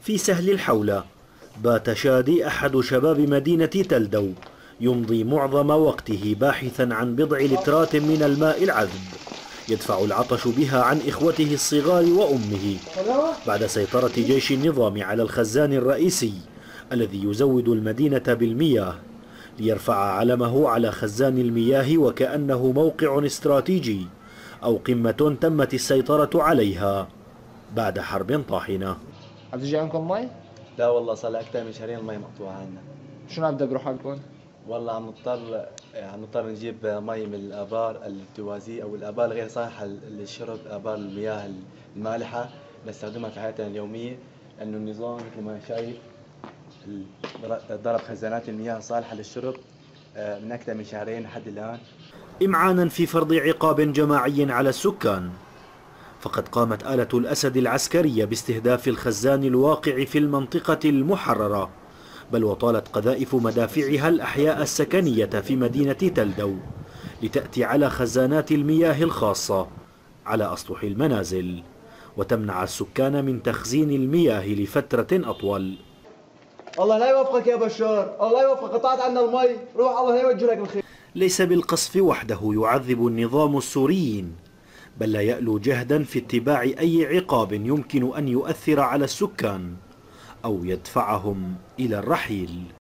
في سهل الحولة بات شادي أحد شباب مدينة تلدو يمضي معظم وقته باحثا عن بضع لترات من الماء العذب يدفع العطش بها عن إخوته الصغار وأمه بعد سيطرة جيش النظام على الخزان الرئيسي الذي يزود المدينة بالمياه ليرفع علمه على خزان المياه وكأنه موقع استراتيجي أو قمة تمت السيطرة عليها بعد حرب طاحنة. عم تجي عندكم مي؟ لا والله صار لي أكثر من شهرين المي مقطوعة عنا. شو نبدأ بروح عندكم؟ والله عم نضطر نجيب مي من الآبار التوازي أو الآبار غير صالحة للشرب، آبار المياه المالحة نستخدمها في حياتنا اليومية، لأنه النظام مثل ما شايف ضرب خزانات المياه الصالحة للشرب من أكثر من شهرين لحد الآن، إمعانا في فرض عقاب جماعي على السكان. فقد قامت آلة الأسد العسكرية باستهداف الخزان الواقع في المنطقة المحررة، بل وطالت قذائف مدافعها الأحياء السكنية في مدينة تلدو لتأتي على خزانات المياه الخاصة على أسطح المنازل وتمنع السكان من تخزين المياه لفترة أطول. الله لا يوفقك يا بشار، الله لا يوفقك، قطعت عنا المي، روح الله لا يوجه لك الخير. ليس بالقصف وحده يعذب النظام السوريين، بل لا يألو جهدا في اتباع أي عقاب يمكن أن يؤثر على السكان أو يدفعهم إلى الرحيل.